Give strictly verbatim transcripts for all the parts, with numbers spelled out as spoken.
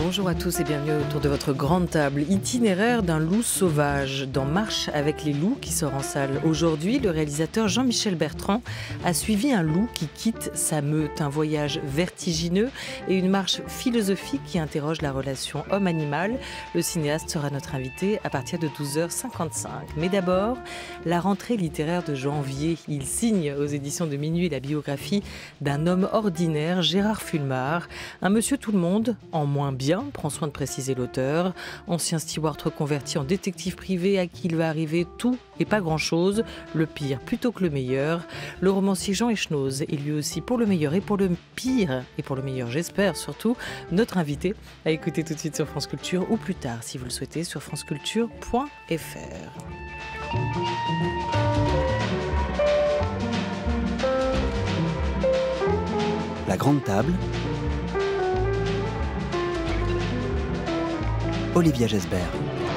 Bonjour à tous et bienvenue autour de votre grande table. Itinéraire d'un loup sauvage dans Marche avec les loups qui sort en salle. Aujourd'hui, le réalisateur Jean-Michel Bertrand a suivi un loup qui quitte sa meute. Un voyage vertigineux et une marche philosophique qui interroge la relation homme-animal. Le cinéaste sera notre invité à partir de douze heures cinquante-cinq. Mais d'abord, la rentrée littéraire de janvier. Il signe aux éditions de Minuit la biographie d'un homme ordinaire, Gérard Fulmar. Un monsieur tout le monde, en moins bien. Bien, prend soin de préciser l'auteur. Ancien steward reconverti en détective privé à qui il va arriver tout et pas grand-chose, le pire plutôt que le meilleur. Le romancier Jean Echenoz est lui aussi pour le meilleur et pour le pire, et pour le meilleur j'espère surtout, notre invité à écouter tout de suite sur France Culture ou plus tard si vous le souhaitez sur franceculture point f r. La grande table. Olivia Gesbert.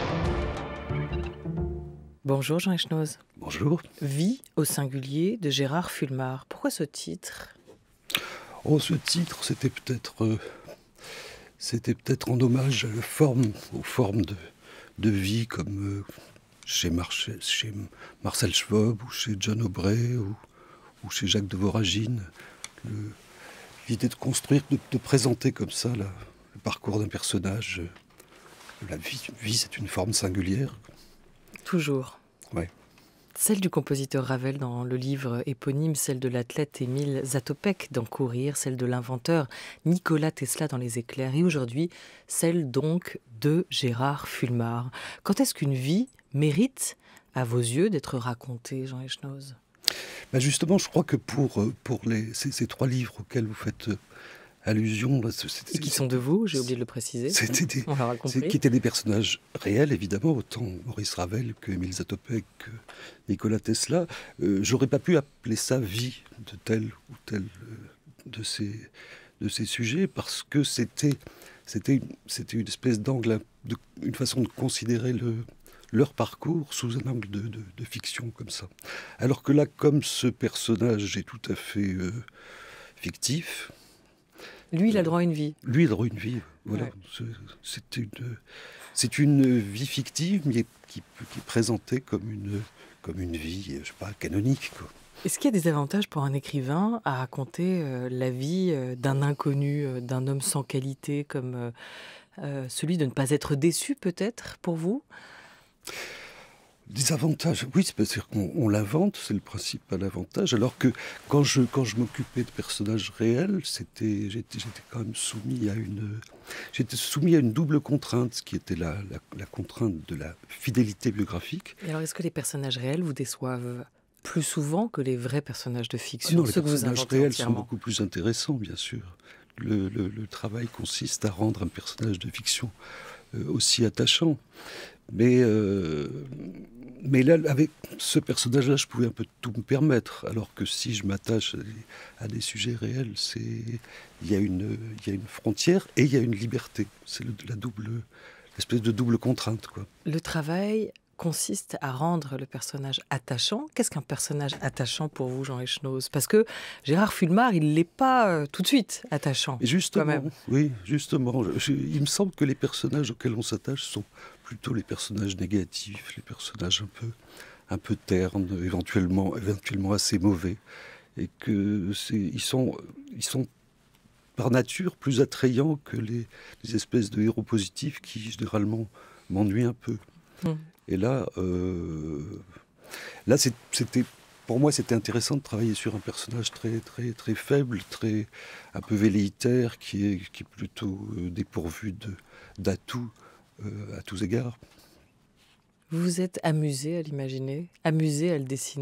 Bonjour Jean Echenoz. Bonjour. Vie au singulier de Gérard Fulmar. Pourquoi ce titre ? Oh, ce titre, c'était peut-être, euh, c'était peut-être en hommage à la forme, aux formes de, de vie comme euh, chez, Marche, chez Marcel Schwob ou chez John Aubrey ou, ou chez Jacques de Voragine. Le, l'idée de construire, de, de présenter comme ça la, le parcours d'un personnage. Euh, La vie, vie, c'est une forme singulière. Toujours. Oui. Celle du compositeur Ravel dans le livre éponyme, celle de l'athlète Émile Zatopek dans Courir, celle de l'inventeur Nikola Tesla dans Les Éclairs, et aujourd'hui, celle donc de Gérard Fulmar. Quand est-ce qu'une vie mérite, à vos yeux, d'être racontée, Jean Echenoz ? Ben justement, je crois que pour, pour les, ces, ces trois livres auxquels vous faites allusion... Là, c'est, et qui sont de vous, j'ai oublié de le préciser. C'était des, On l'aura compris. Qui étaient des personnages réels, évidemment, autant Maurice Ravel que Émile Zatopek, que Nikola Tesla. Euh, j'aurais pas pu appeler ça vie de tel ou tel euh, de, ces, de ces sujets, parce que c'était, c'était, une, c'était une espèce d'angle, de, une façon de considérer le, leur parcours sous un angle de, de, de fiction, comme ça. Alors que là, comme ce personnage est tout à fait euh, fictif... Lui, il a le droit à une vie. Lui, il a le droit à une vie, voilà. Ouais. C'est, une, c'est une vie fictive, mais qui, qui est présentée comme une, comme une vie, je sais pas, canonique, quoi. Est-ce qu'il y a des avantages pour un écrivain à raconter euh, la vie euh, d'un inconnu, euh, d'un homme sans qualité, comme euh, euh, celui de ne pas être déçu, peut-être, pour vous ? Des avantages, oui, c'est-à-dire qu'on on l'invente, c'est le principal avantage. Alors que quand je, quand je m'occupais de personnages réels, c'était, j'étais, j'étais quand même soumis à une, j'étais soumis à une double contrainte, ce qui était la, la, la contrainte de la fidélité biographique. Et alors, est-ce que les personnages réels vous déçoivent plus souvent que les vrais personnages de fiction, ah non, ceux les que vous personnages inventez réels entièrement. sont beaucoup plus intéressants, bien sûr. Le, le, le travail consiste à rendre un personnage de fiction euh, aussi attachant. Mais, euh, mais là, avec ce personnage-là, je pouvais un peu tout me permettre. Alors que si je m'attache à des, à des sujets réels, c'est, il y a une, il y a une frontière et il y a une liberté. C'est le, la double, l'espèce de double contrainte, quoi. Le travail consiste à rendre le personnage attachant. Qu'est-ce qu'un personnage attachant pour vous, Jean Echenoz ? Parce que Gérard Fulmar, il ne l'est pas euh, tout de suite attachant. Et justement, quand même. oui, justement. Je, il me semble que les personnages auxquels on s'attache sont plutôt les personnages négatifs, les personnages un peu, un peu ternes, éventuellement, éventuellement assez mauvais. Et que c'est, ils sont, ils sont par nature plus attrayants que les, les espèces de héros positifs qui, généralement, m'ennuient un peu. Mmh. Et là, euh, là c'est, c'était, pour moi, c'était intéressant de travailler sur un personnage très, très, très faible, très, un peu velléitaire, qui est, qui est plutôt euh, dépourvu de, d'atouts euh, à tous égards. Vous vous êtes amusé à l'imaginer, amusé à le dessiner ?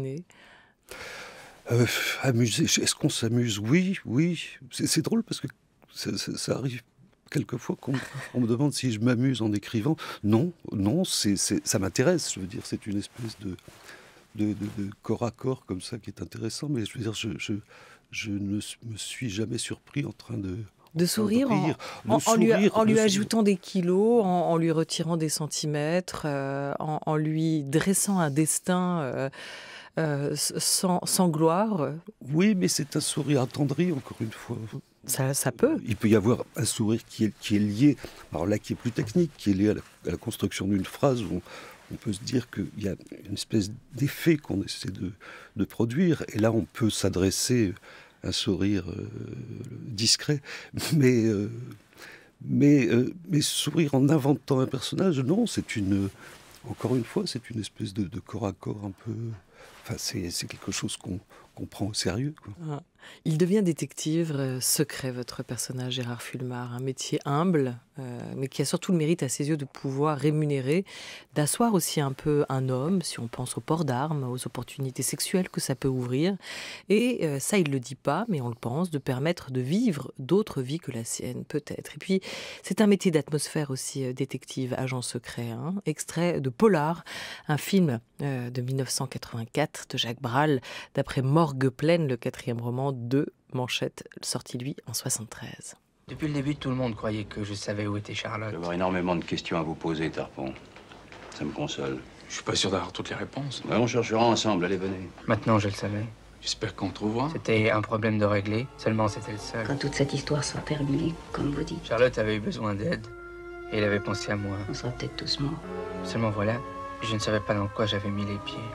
euh, Amusé, est-ce qu'on s'amuse ? Oui, oui. C'est, c'est drôle parce que ça, ça, ça arrive quelquefois qu'on on me demande si je m'amuse en écrivant. Non, non, c'est, c'est, ça m'intéresse. Je veux dire, c'est une espèce de, de, de, de corps à corps comme ça qui est intéressant. Mais je veux dire, je, je, je ne me suis jamais surpris en train de... De sourire, en, de en, sourire, en lui, en de lui sourire. ajoutant des kilos, en, en lui retirant des centimètres, euh, en, en lui dressant un destin euh, euh, sans, sans gloire. Oui, mais c'est un sourire attendri, encore une fois. Ça, ça peut. Il peut y avoir un sourire qui est, qui est lié, alors là qui est plus technique, qui est lié à la, à la construction d'une phrase où on, on peut se dire qu'il y a une espèce d'effet qu'on essaie de, de produire, et là on peut s'adresser à un sourire euh, discret, mais, euh, mais, euh, mais sourire en inventant un personnage, non, c'est une, encore une fois, c'est une espèce de, de corps à corps un peu... Enfin, c'est, c'est quelque chose qu'on, qu'on prend au sérieux, quoi. Ah. Il devient détective euh, secret, votre personnage Gérard Fulmar, un métier humble, euh, mais qui a surtout le mérite à ses yeux de pouvoir rémunérer, d'asseoir aussi un peu un homme, si on pense au port d'armes, aux opportunités sexuelles que ça peut ouvrir. Et euh, ça, il ne le dit pas, mais on le pense, de permettre de vivre d'autres vies que la sienne, peut-être. Et puis, c'est un métier d'atmosphère aussi, euh, détective, agent secret. Hein. Extrait de Polar, un film euh, de mille neuf cent quatre-vingt-quatre de Jacques Brel, d'après Morgue pleine, le quatrième roman de Manchette, sorti lui en soixante-treize. Depuis le début, tout le monde croyait que je savais où était Charlotte. Je vais avoir énormément de questions à vous poser, Tarpon. Ça me console. Je suis pas sûr d'avoir toutes les réponses. Ouais, on cherchera ensemble, allez, venez. Maintenant, je le savais. J'espère qu'on trouvera. C'était un problème de régler, seulement c'était le seul. Quand toute cette histoire sera terminée, comme vous dites, Charlotte avait eu besoin d'aide, et il avait pensé à moi. on sera peut-être tous morts. Seulement voilà, je ne savais pas dans quoi j'avais mis les pieds.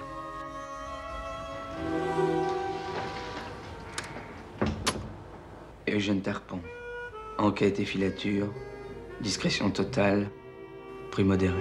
Eugène Tarpon. Enquête et filature. Discrétion totale. Prix modéré.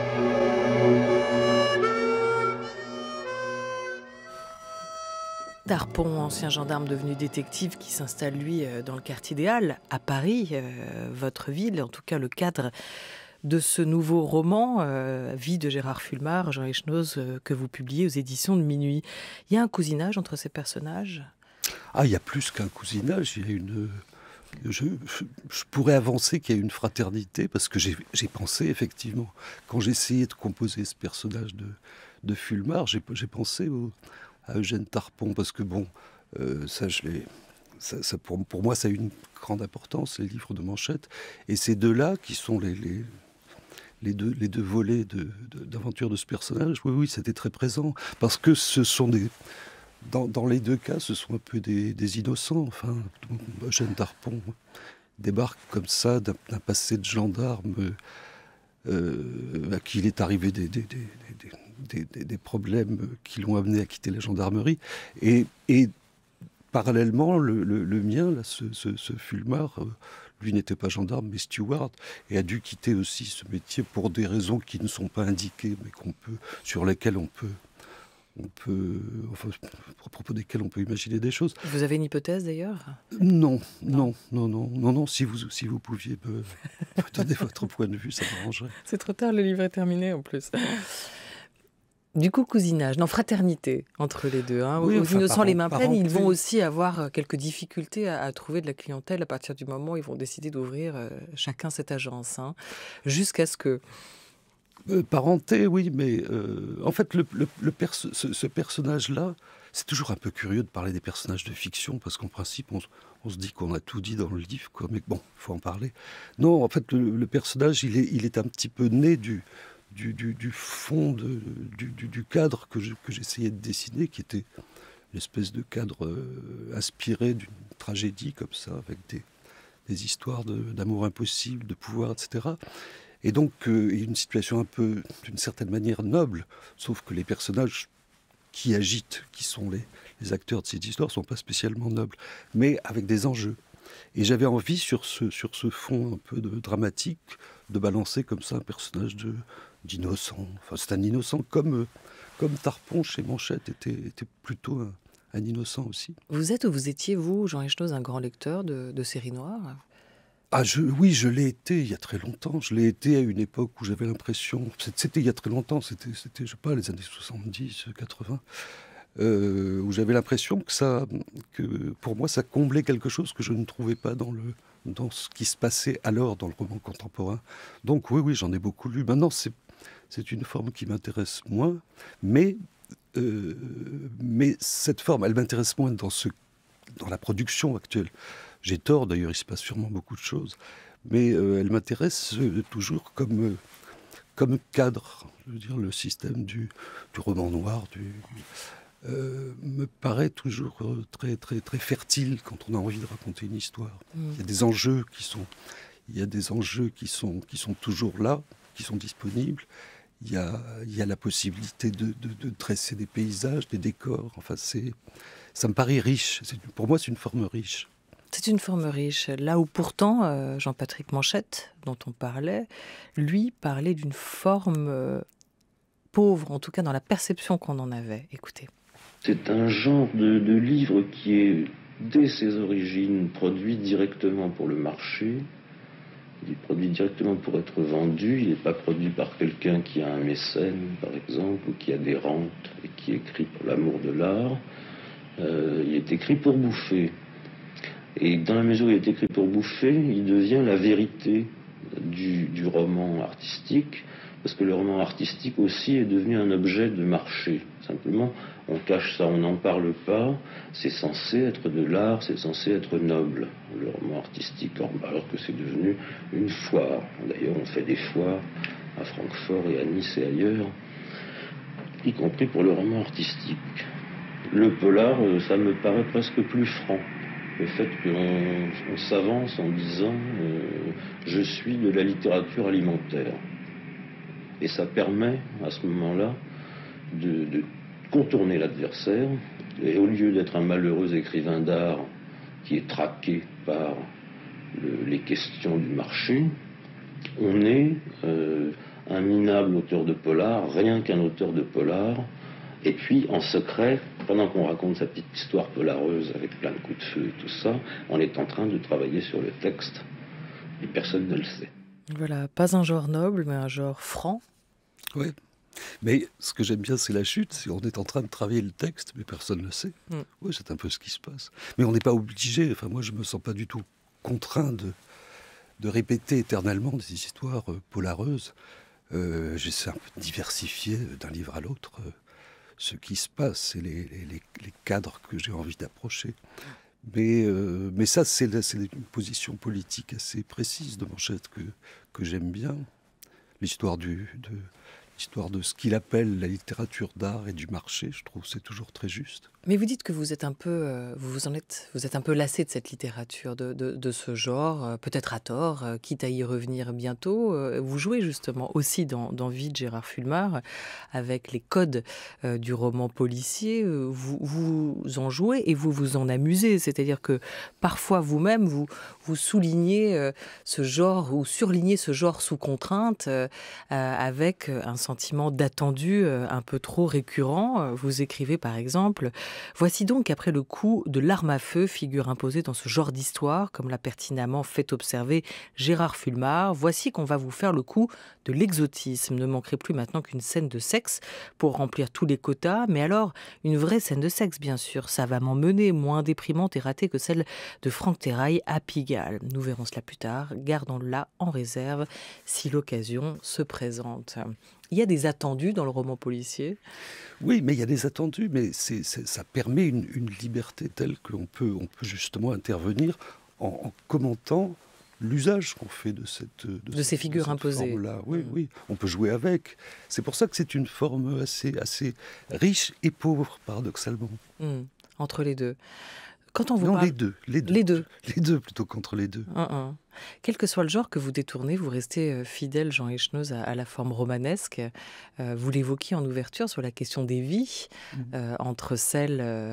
Tarpon, ancien gendarme devenu détective qui s'installe, lui, dans le quartier des Halles, à Paris, euh, votre ville, en tout cas le cadre de ce nouveau roman, euh, Vie de Gérard Fulmar, Jean Echenoz, euh, que vous publiez aux éditions de Minuit. Il y a un cousinage entre ces personnages ? Ah, il y a plus qu'un cousinage, il y a une... Je, je, je pourrais avancer qu'il y a une fraternité, parce que j'ai, j'ai pensé, effectivement, quand j'ai essayé de composer ce personnage de, de Fulmar, j'ai, j'ai pensé au, à Eugène Tarpon, parce que bon, euh, ça, je l'ai... Ça, ça, pour, pour moi, ça a une grande importance, les livres de Manchette, et ces deux-là, qui sont les... les Les deux, les deux volets de, de, d'aventure de ce personnage, oui, oui, c'était très présent. Parce que ce sont des... Dans, dans les deux cas, ce sont un peu des, des innocents. Enfin, Eugène Tarpon débarque comme ça d'un, d'un passé de gendarme euh, à qui il est arrivé des, des, des, des, des, des problèmes qui l'ont amené à quitter la gendarmerie. Et, et parallèlement, le, le, le mien, là, ce, ce, ce Fulmar... Euh, lui n'était pas gendarme, mais steward, et a dû quitter aussi ce métier pour des raisons qui ne sont pas indiquées, mais qu'on peut, sur lesquelles on peut, on peut, enfin, à propos desquelles on peut imaginer des choses. Vous avez une hypothèse d'ailleurs ? Non, non, non, non, non, non. Si vous, si vous pouviez me, me donner votre point de vue, ça m'arrangerait. C'est trop tard, le livre est terminé en plus. Du coup, cousinage, non, fraternité entre les deux. Hein. Oui, Aux enfin, innocents parent- les mains pleines, ils parenté. vont aussi avoir quelques difficultés à, à trouver de la clientèle à partir du moment où ils vont décider d'ouvrir euh, chacun cette agence. Hein. Jusqu'à ce que... Euh, parenté, oui, mais euh, en fait, le, le, le perso- ce, ce personnage-là, c'est toujours un peu curieux de parler des personnages de fiction, parce qu'en principe, on, on se dit qu'on a tout dit dans le livre, quoi, mais bon, il faut en parler. Non, en fait, le, le personnage, il est, il est un petit peu né du... Du, du, du fond, de, du, du, du cadre que, je, que j'essayais de dessiner, qui était une espèce de cadre euh, inspiré d'une tragédie comme ça, avec des, des histoires de, d'amour impossible, de pouvoir, et cetera. Et donc, euh, une situation un peu, d'une certaine manière, noble, sauf que les personnages qui agitent, qui sont les, les acteurs de ces histoires, ne sont pas spécialement nobles, mais avec des enjeux. Et j'avais envie, sur ce, sur ce fond un peu de, dramatique, de balancer comme ça un personnage de, d'innocent. Enfin, c'est un innocent, comme, comme Tarpon chez Manchette était, était plutôt un, un innocent aussi. Vous êtes ou vous étiez, vous, Jean Echenoz, un grand lecteur de, de séries noires ? Ah, je, oui, je l'ai été il y a très longtemps. Je l'ai été à une époque où j'avais l'impression... C'était il y a très longtemps, c'était, c'était je sais pas, les années soixante-dix, quatre-vingts. Euh, où j'avais l'impression que ça, que pour moi, ça comblait quelque chose que je ne trouvais pas dans, le, dans ce qui se passait alors dans le roman contemporain. Donc oui, oui, j'en ai beaucoup lu. Maintenant, c'est, c'est une forme qui m'intéresse moins, mais, euh, mais cette forme, elle m'intéresse moins dans, ce, dans la production actuelle. J'ai tort, d'ailleurs, il se passe sûrement beaucoup de choses, mais euh, elle m'intéresse euh, toujours comme... Euh, comme cadre, je veux dire, le système du, du roman noir, du... euh, me paraît toujours euh, très, très, très fertile quand on a envie de raconter une histoire. Mmh. Il y a des enjeux qui sont, il y a des enjeux qui sont, qui sont toujours là, qui sont disponibles. Il y a, il y a la possibilité de, de, de dresser des paysages, des décors. Enfin, c'est, ça me paraît riche. C'est, pour moi, c'est une forme riche. C'est une forme riche. Là où pourtant, euh, Jean-Patrick Manchette, dont on parlait, lui parlait d'une forme euh, pauvre, en tout cas dans la perception qu'on en avait. Écoutez. C'est un genre de, de livre qui est, dès ses origines, produit directement pour le marché. Il est produit directement pour être vendu. Il n'est pas produit par quelqu'un qui a un mécène, par exemple, ou qui a des rentes et qui écrit pour l'amour de l'art. Euh, il est écrit pour bouffer. Et dans la mesure où il est écrit pour bouffer, il devient la vérité du, du roman artistique, parce que le roman artistique aussi est devenu un objet de marché. Simplement, on cache ça, on n'en parle pas. C'est censé être de l'art, c'est censé être noble, le roman artistique, alors que c'est devenu une foire. D'ailleurs, on fait des foires à Francfort et à Nice et ailleurs, y compris pour le roman artistique. Le polar, ça me paraît presque plus franc. Le fait qu'on on s'avance en disant euh, « je suis de la littérature alimentaire ». Et ça permet, à ce moment-là, de, de contourner l'adversaire. Et au lieu d'être un malheureux écrivain d'art qui est traqué par le, les questions du marché, on est euh, un minable auteur de polar, rien qu'un auteur de polar. Et puis, en secret, pendant qu'on raconte sa petite histoire polareuse avec plein de coups de feu et tout ça, on est en train de travailler sur le texte et personne ne le sait. Voilà, pas un genre noble, mais un genre franc. Oui, mais ce que j'aime bien, c'est la chute. On est en train de travailler le texte, mais personne ne le sait. Mm. Oui, c'est un peu ce qui se passe. Mais on n'est pas obligé, enfin moi je ne me sens pas du tout contraint de, de répéter éternellement des histoires euh, polareuses. Euh, j'essaie un peu de diversifier d'un livre à l'autre euh, ce qui se passe et les, les, les cadres que j'ai envie d'approcher. Mais, euh, mais ça, c'est, c'est une position politique assez précise de Manchette que, que j'aime bien. L'histoire, du, de, l'histoire de ce qu'il appelle la littérature d'art et du marché, je trouve que c'est toujours très juste. Mais vous dites que vous êtes un peu, euh, vous vous en êtes, vous êtes un peu lassé de cette littérature, de, de, de ce genre, euh, peut-être à tort, euh, quitte à y revenir bientôt. Euh, vous jouez justement aussi dans, dans Vie de Gérard Fulmar avec les codes euh, du roman policier. Euh, vous, vous en jouez et vous vous en amusez. C'est-à-dire que parfois vous-même, vous, vous soulignez euh, ce genre ou surlignez ce genre sous contrainte euh, euh, avec un sentiment d'attendu euh, un peu trop récurrent. Vous écrivez par exemple: voici donc, après le coup de l'arme à feu, figure imposée dans ce genre d'histoire, comme l'a pertinemment fait observer Gérard Fulmar, voici qu'on va vous faire le coup de l'exotisme. Ne manquerait plus maintenant qu'une scène de sexe pour remplir tous les quotas, mais alors une vraie scène de sexe, bien sûr, savamment menée, moins déprimante et ratée que celle de Franck Terrail à Pigalle. Nous verrons cela plus tard, gardons-la en réserve si l'occasion se présente. Il y a des attendus dans le roman policier. Oui, mais il y a des attendus, mais c'est, c'est, ça permet une, une liberté telle qu'on peut, on peut justement intervenir en, en commentant l'usage qu'on fait de cette de, de cette, ces figures de cette imposées. Forme-là. Oui, mmh. oui, on peut jouer avec. C'est pour ça que c'est une forme assez, assez riche et pauvre, paradoxalement. Mmh. Entre les deux. Quand on vous non, parle... les deux, les deux. Les deux. Les deux plutôt qu'entre les deux. Un, un. Quel que soit le genre que vous détournez, vous restez fidèle, Jean Echenoz, à, à la forme romanesque. Euh, vous l'évoquiez en ouverture sur la question des vies, mmh. euh, entre celle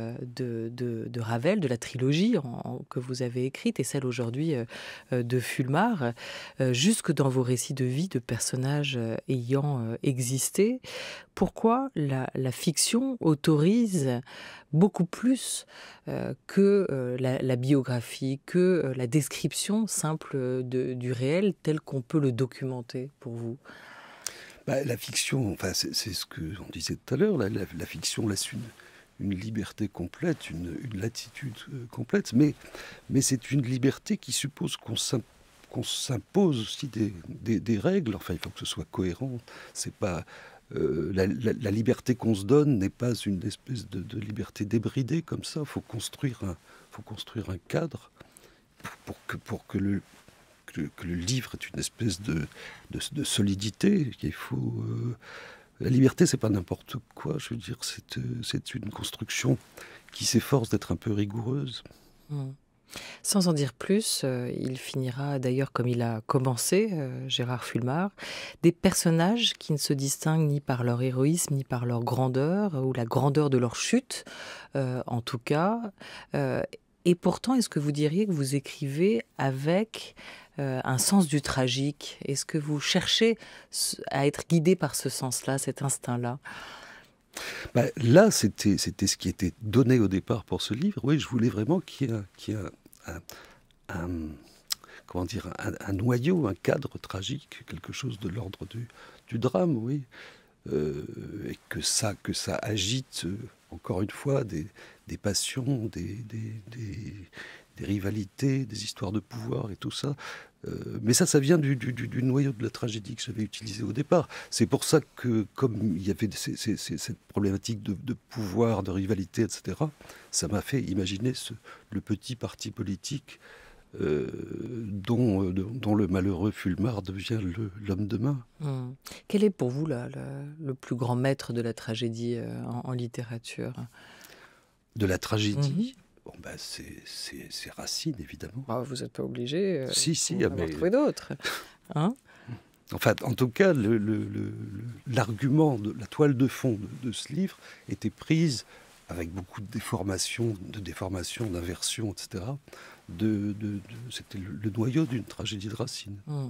de, de, de Ravel, de la trilogie en, en, que vous avez écrite, et celle aujourd'hui euh, de Fulmar, euh, jusque dans vos récits de vie de personnages euh, ayant euh, existé. Pourquoi la, la fiction autorise beaucoup plus euh, que euh, la, la biographie, que euh, la description simple de, du réel tel qu'on peut le documenter pour vous? Bah, la fiction, enfin, c'est, c'est ce qu'on disait tout à l'heure, la, la, la fiction laisse une, une liberté complète, une, une latitude euh, complète, mais, mais c'est une liberté qui suppose qu'on, s'im, qu'on s'impose aussi des, des, des règles. Enfin, il faut que ce soit cohérent. C'est pas... Euh, la, la, la liberté qu'on se donne n'est pas une espèce de, de liberté débridée comme ça. Il faut construire un, faut construire un cadre pour, pour, que, pour que, le, que, que le livre ait une espèce de, de, de solidité. Il faut, euh, La liberté, c'est pas n'importe quoi, je veux dire, c'est, c'est une construction qui s'efforce d'être un peu rigoureuse. Mmh. Sans en dire plus, euh, il finira d'ailleurs comme il a commencé, euh, Gérard Fulmar, des personnages qui ne se distinguent ni par leur héroïsme, ni par leur grandeur, ou la grandeur de leur chute, euh, en tout cas. Euh, et pourtant, est-ce que vous diriez que vous écrivez avec euh, un sens du tragique? Est-ce que vous cherchez à être guidé par ce sens-là, cet instinct-là? Bah, là, c'était, c'était ce qui était donné au départ pour ce livre. Oui, je voulais vraiment qu'il y ait un, qu'il y ait un, un, un, comment dire, un, un noyau, un cadre tragique, quelque chose de l'ordre du, du drame, oui. Euh, et que ça, que ça agite, euh, encore une fois, des, des passions, des, des, des, des rivalités, des histoires de pouvoir et tout ça. Euh, mais ça, ça vient du, du, du noyau de la tragédie que j'avais utilisé au départ. C'est pour ça que, comme il y avait ces, ces, ces, cette problématique de, de pouvoir, de rivalité, et cetera, ça m'a fait imaginer ce, le petit parti politique euh, dont, euh, dont le malheureux Fulmar devient le, l'homme de main. Mmh. Quel est pour vous là, le, le plus grand maître de la tragédie euh, en, en littérature? De la tragédie mmh. Bon, ben, c'est, c'est, c'est Racine, évidemment. Ah, vous n'êtes pas obligé euh, si, si, d'en mais... trouver d'autres. Hein? Enfin, en tout cas, le, le, le, l'argument, de, la toile de fond de, de ce livre était prise avec beaucoup de déformations, de déformations, d'inversions, et cetera. De, de, de, c'était le, le noyau d'une tragédie de Racine. Mmh.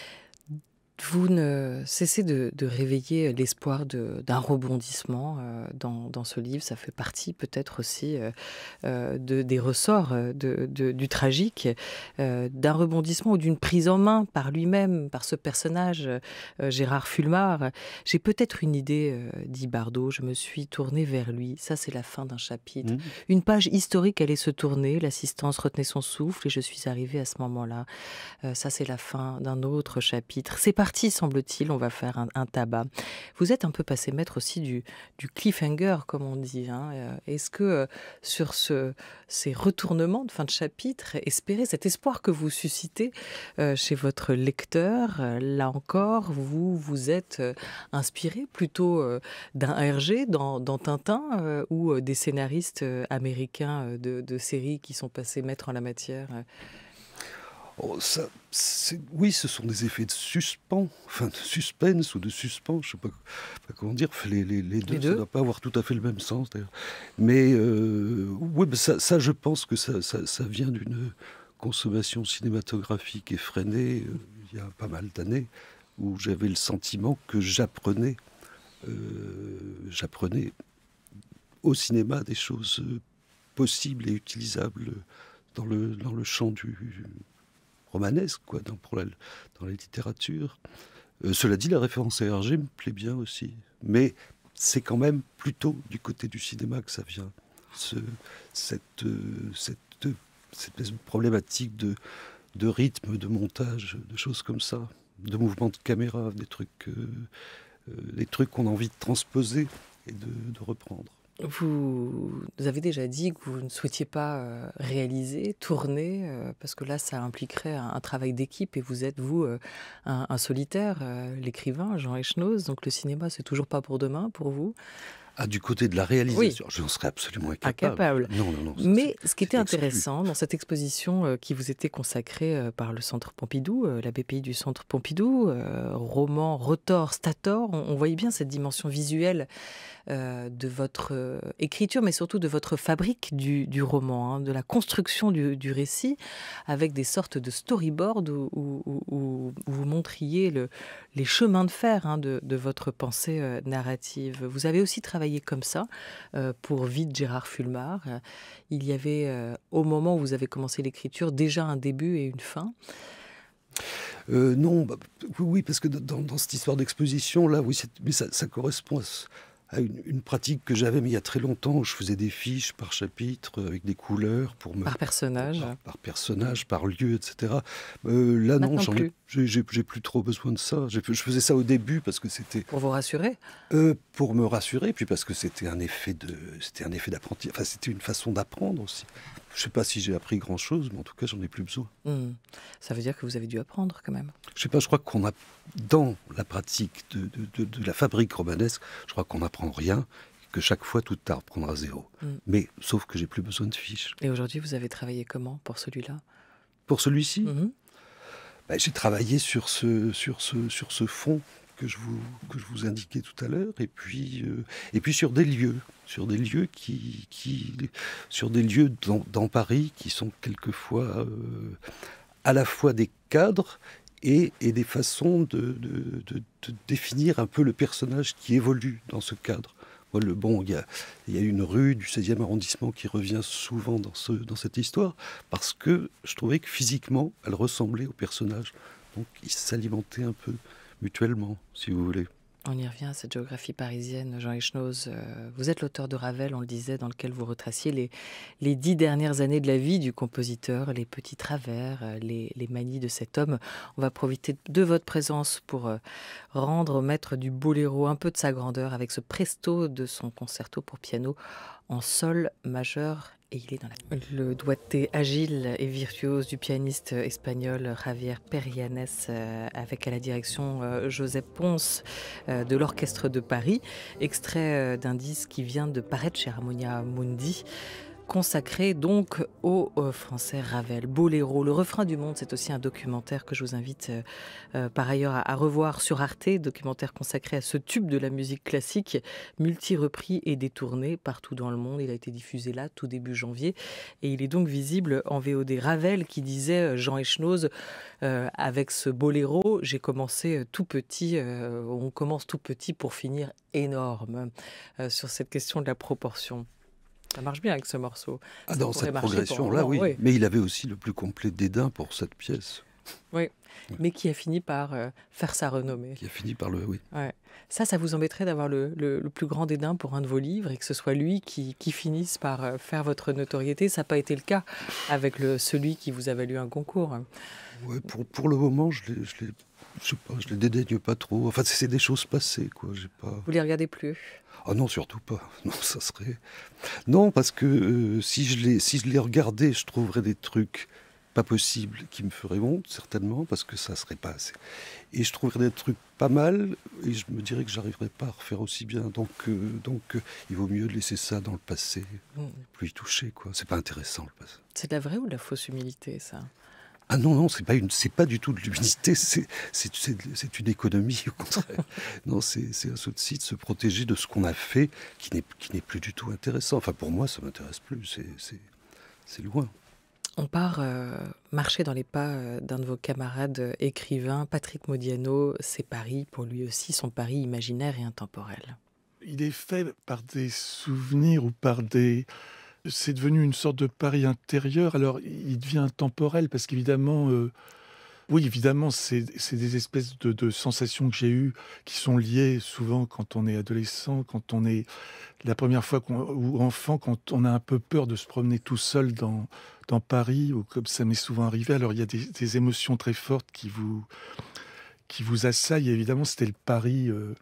Vous ne cessez de, de réveiller l'espoir de, d'un rebondissement euh, dans, dans ce livre. Ça fait partie peut-être aussi euh, euh, de, des ressorts de, de, du tragique, euh, d'un rebondissement ou d'une prise en main par lui-même, par ce personnage, euh, Gérard Fulmar. J'ai peut-être une idée, euh, dit Bardot, je me suis tournée vers lui. Ça, c'est la fin d'un chapitre. Mmh. Une page historique allait se tourner, l'assistance retenait son souffle et je suis arrivée à ce moment-là. Euh, ça, c'est la fin d'un autre chapitre. C'est parti, semble-t-il, on va faire un, un tabac. Vous êtes un peu passé maître aussi du, du cliffhanger, comme on dit. Hein. Est-ce que euh, sur ce, ces retournements de fin de chapitre, espérez cet espoir que vous suscitez euh, chez votre lecteur, euh, là encore, vous vous êtes euh, inspiré plutôt euh, d'un Hergé dans, dans Tintin euh, ou euh, des scénaristes euh, américains euh, de, de séries qui sont passés maîtres en la matière? Oh, ça, c'est, oui, ce sont des effets de suspens, enfin de suspense ou de suspens, je ne sais pas, pas comment dire, les, les, les deux, les deux. Ça ne doit pas avoir tout à fait le même sens d'ailleurs. Mais euh, oui, mais ça, ça, je pense que ça, ça, ça vient d'une consommation cinématographique effrénée euh, il y a pas mal d'années, où j'avais le sentiment que j'apprenais, euh, j'apprenais au cinéma des choses possibles et utilisables dans le, dans le champ du... romanesque, quoi, dans, pour la, dans la littérature. Euh, cela dit, la référence à Hergé me plaît bien aussi. Mais c'est quand même plutôt du côté du cinéma que ça vient. Ce, cette, euh, cette, cette problématique de, de rythme, de montage, de choses comme ça, de mouvements de caméra, des trucs, euh, euh, des trucs qu'on a envie de transposer et de, de reprendre. Vous avez déjà dit que vous ne souhaitiez pas euh, réaliser, tourner, euh, parce que là, ça impliquerait un, un travail d'équipe et vous êtes, vous, euh, un, un solitaire, euh, l'écrivain, Jean Echenoz, donc le cinéma, c'est toujours pas pour demain, pour vous? Ah, du côté de la réalisation, oui. Je n'en serais absolument incapable. Incapable. Non, non, non. Mais ce qui était intéressant dans cette exposition euh, qui vous était consacrée euh, par le Centre Pompidou, euh, la B P I du Centre Pompidou, euh, roman, rotor, stator, on, on voyait bien cette dimension visuelle euh, de votre euh, écriture, mais surtout de votre fabrique du, du roman, hein, de la construction du, du récit, avec des sortes de storyboards où, où, où, où vous montriez le, les chemins de fer hein, de, de votre pensée euh, narrative. Vous avez aussi travaillé comme ça euh, pour Vie de Gérard Fulmar. Euh, il y avait, euh, au moment où vous avez commencé l'écriture, déjà un début et une fin. Euh, non, bah, oui, parce que dans, dans cette histoire d'exposition, là, oui, mais ça, ça correspond à, à une, une pratique que j'avais, mais il y a très longtemps, où je faisais des fiches par chapitre, avec des couleurs pour me... Par personnage. Par, par personnage, par lieu, et cetera. Euh, là, Maintenant non, j'en ai, J'ai, j'ai, j'ai plus trop besoin de ça. J'ai, je faisais ça au début parce que c'était... Pour vous rassurer? euh, Pour me rassurer, puis parce que c'était un effet de, c'était un effet d'apprentissage. Enfin, c'était une façon d'apprendre aussi. Je ne sais pas si j'ai appris grand-chose, mais en tout cas, j'en ai plus besoin. Mmh. Ça veut dire que vous avez dû apprendre quand même. Je sais pas, je crois qu'on a, dans la pratique de, de, de, de la fabrique romanesque, je crois qu'on n'apprend rien, que chaque fois, tout à reprendre à zéro. Mmh. Mais, sauf que j'ai plus besoin de fiches. Et aujourd'hui, vous avez travaillé comment pour celui-là? Pour celui-ci, Mmh. ben, j'ai travaillé sur ce, sur ce, sur ce fond que je vous, que je vous indiquais tout à l'heure, et puis, euh, et puis sur des lieux, sur des lieux qui, qui sur des lieux dans, dans Paris qui sont quelquefois euh, à la fois des cadres et, et des façons de, de, de, de définir un peu le personnage qui évolue dans ce cadre. Moi, le, bon, il y a, il y a une rue du seizième arrondissement qui revient souvent dans, ce, dans cette histoire, parce que je trouvais que physiquement, elle ressemblait au personnage. Donc, ils s'alimentaient un peu mutuellement, si vous voulez. On y revient à cette géographie parisienne, Jean Echenoz. Euh, vous êtes l'auteur de Ravel, on le disait, dans lequel vous retraciez les, les dix dernières années de la vie du compositeur, les petits travers, euh, les, les manies de cet homme. On va profiter de votre présence pour euh, rendre au maître du boléro un peu de sa grandeur avec ce presto de son concerto pour piano en sol majeur. Et il est dans la... Le doigté agile et virtuose du pianiste espagnol Javier Perianes, euh, avec à la direction euh, Joseph Pons euh, de l'Orchestre de Paris, extrait euh, d'un disque qui vient de paraître chez Harmonia Mundi, consacré donc au euh, français Ravel. Boléro, le refrain du monde, c'est aussi un documentaire que je vous invite euh, euh, par ailleurs à, à revoir sur Arte, documentaire consacré à ce tube de la musique classique, multi-repris et détourné partout dans le monde. Il a été diffusé là, tout début janvier, et il est donc visible en V O D. Ravel qui disait, Jean Echenoz, euh, avec ce boléro, j'ai commencé tout petit, euh, on commence tout petit pour finir énorme, euh, sur cette question de la proportion. Ça marche bien avec ce morceau. Ah, Ça dans pourrait cette marcher progression-là, pour- oui. oui. Mais il avait aussi le plus complet dédain pour cette pièce, Oui, mais qui a fini par euh, faire sa renommée. qui a fini par le... Oui. Ouais. Ça, ça vous embêterait d'avoir le, le- le plus grand dédain pour un de vos livres et que ce soit lui qui, qui finisse par euh, faire votre notoriété. Ça n'a pas été le cas avec le, celui qui vous a valu un concours. Ouais, pour, pour le moment, je les, je les, je sais pas, je les dédaigne pas trop. Enfin, c'est des choses passées, quoi. J'ai pas... Vous les regardez plus? Ah non, surtout pas. Non, ça serait... Non, parce que euh, si, je les, si je les regardais, je trouverais des trucs pas possibles qui me feraient honte, certainement, parce que ça serait pas assez. Et je trouverais des trucs pas mal, et je me dirais que j'arriverais pas à refaire aussi bien. Donc, euh, donc euh, il vaut mieux laisser ça dans le passé, Mm. plus y toucher, quoi. C'est pas intéressant, le passé. C'est de la vraie ou de la fausse humilité, ça? Ah non, non, c'est pas une, c'est pas du tout de l'humilité, c'est, c'est, c'est, c'est une économie, au contraire. Non, c'est, c'est un souci de se protéger de ce qu'on a fait, qui n'est, qui n'est plus du tout intéressant. Enfin, pour moi, ça m'intéresse plus, c'est, c'est, c'est loin. On part euh, marcher dans les pas euh, d'un de vos camarades euh, écrivains, Patrick Modiano. C'est Paris, pour lui aussi, son Paris imaginaire et intemporel. Il est fait par des souvenirs ou par des... C'est devenu une sorte de Paris intérieur. Alors, il devient intemporel parce qu'évidemment... euh, Oui, évidemment, c'est c'est des espèces de, de sensations que j'ai eues qui sont liées souvent quand on est adolescent, quand on est la première fois qu'on, ou enfant, quand on a un peu peur de se promener tout seul dans, dans Paris, ou comme ça m'est souvent arrivé. Alors, il y a des, des émotions très fortes qui vous, qui vous assaillent. Et évidemment, c'était le Paris euh,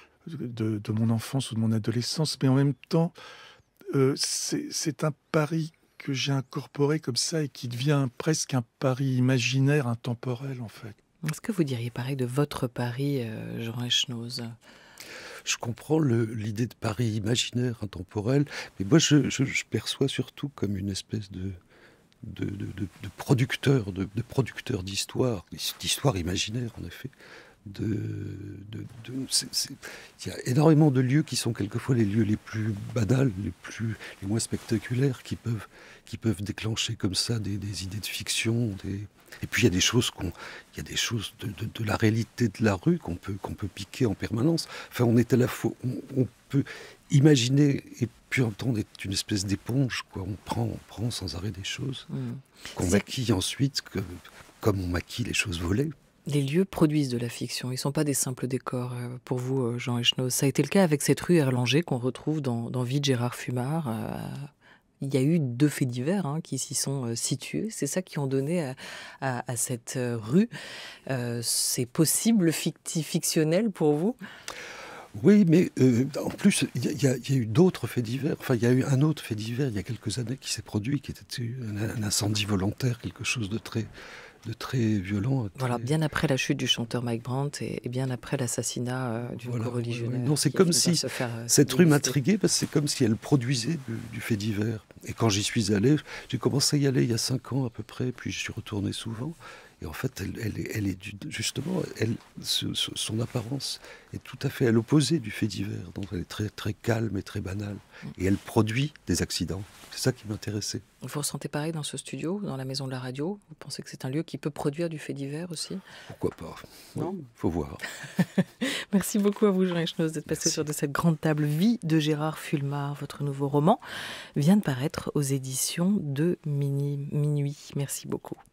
de, de mon enfance ou de mon adolescence. Mais en même temps, euh, c'est c'est un Paris que j'ai incorporé comme ça et qui devient presque un Paris imaginaire, intemporel en fait. Est-ce que vous diriez pareil de votre Paris, euh, Jean Echenoz? Je comprends le, l'idée de Paris imaginaire, intemporel, mais moi je, je, je perçois surtout comme une espèce de, de, de, de, de producteur, de, de producteur d'histoire, d'histoire imaginaire en effet. De, de, de, c'est, c'est, il y a énormément de lieux qui sont quelquefois les lieux les plus banals, les, plus, les moins spectaculaires, qui peuvent, qui peuvent déclencher comme ça des, des idées de fiction. Des... Et puis il y a des choses, qu'on, il y a des choses de, de, de la réalité de la rue qu'on peut, qu'on peut piquer en permanence. Enfin, on est à la fois, on, on peut imaginer et puis en même temps être une espèce d'éponge, quoi. On prend, on prend sans arrêt des choses mmh. qu'on C'est... maquille ensuite, que, comme on maquille les choses volées. Les lieux produisent de la fiction, ils ne sont pas des simples décors pour vous, Jean Echenoz. Ça a été le cas avec cette rue Erlanger qu'on retrouve dans, dans Vie de Gérard Fumard, euh, Il y a eu deux faits divers hein, qui s'y sont euh, situés. C'est ça qui ont donné à, à, à cette euh, rue. Euh, c'est possible, ficti- fictionnel pour vous ? Oui, mais euh, en plus, il y, y, y a eu d'autres faits divers. Enfin, il y a eu un autre fait divers il y a quelques années qui s'est produit, qui était un, un incendie volontaire, quelque chose de très, de très violent. Très... Voilà, bien après la chute du chanteur Mike Brandt et, et bien après l'assassinat euh, du voilà, co-religionnaire. Oui, oui. Non, c'est comme si faire, euh, cette rue m'intriguait parce que c'est comme si elle produisait du, du fait divers. Et quand j'y suis allé, j'ai commencé à y aller il y a cinq ans à peu près, puis je suis retourné souvent. Et en fait, elle, elle, est, elle est du, justement, elle, ce, ce, son apparence est tout à fait à l'opposé du fait divers. Donc elle est très, très calme et très banale. Et elle produit des accidents. C'est ça qui m'intéressait. Vous ressentez pareil dans ce studio, dans la maison de la radio ? Vous pensez que c'est un lieu qui peut produire du fait divers aussi ? Pourquoi pas ? Non, il faut voir. Merci beaucoup à vous, Jean Echenoz, d'être passé Merci. sur de cette grande table. Vie de Gérard Fulmar. Votre nouveau roman vient de paraître aux éditions de Minuit. Merci beaucoup.